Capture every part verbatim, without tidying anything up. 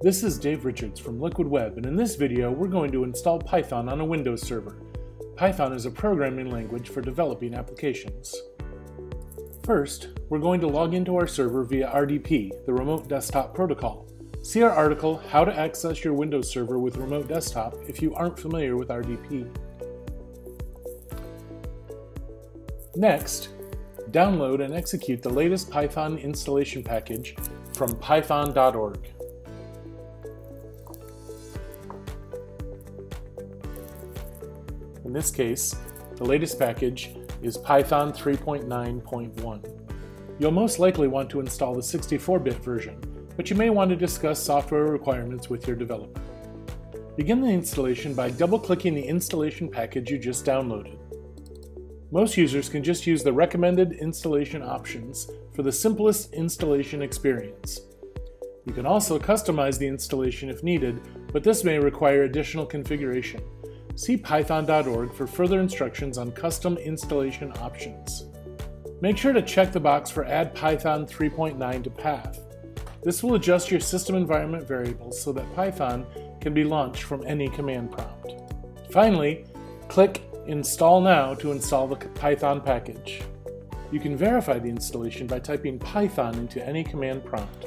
This is DRichards from Liquid Web, and in this video we're going to install Python on a Windows server. Python is a programming language for developing applications. First, we're going to log into our server via R D P, the Remote Desktop Protocol. See our article, How to Access Your Windows Server with Remote Desktop, if you aren't familiar with R D P. Next, download and execute the latest Python installation package from python dot org. In this case, the latest package is Python three point nine point one. You'll most likely want to install the sixty-four bit version, but you may want to discuss software requirements with your developer. Begin the installation by double-clicking the installation package you just downloaded. Most users can just use the recommended installation options for the simplest installation experience. You can also customize the installation if needed, but this may require additional configuration. See python dot org for further instructions on custom installation options. Make sure to check the box for Add Python three point nine to Path. This will adjust your system environment variables so that Python can be launched from any command prompt. Finally, click Install Now to install the Python package. You can verify the installation by typing Python into any command prompt.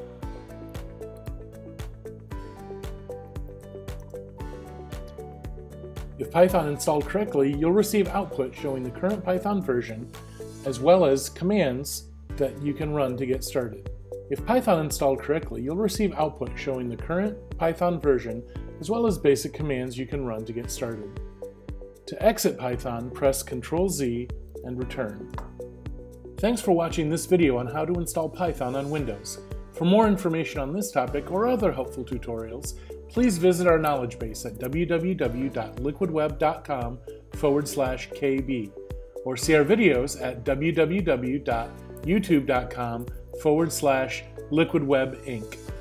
If Python installed correctly, you'll receive output showing the current Python version, as well as commands that you can run to get started. If Python installed correctly, you'll receive output showing the current Python version, as well as basic commands you can run to get started. To exit Python, press control Z and return. Thanks for watching this video on how to install Python on Windows. For more information on this topic or other helpful tutorials, please visit our knowledge base at w w w dot liquid web dot com forward slash K B or see our videos at w w w dot youtube dot com forward slash liquid web inc.